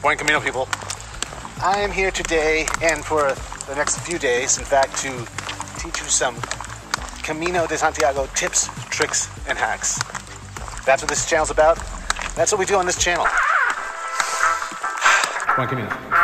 Buen Camino, people. I am here today and for the next few days, in fact, to teach you some Camino de Santiago tips, tricks, and hacks. That's what this channel's about. That's what we do on this channel. Buen Camino.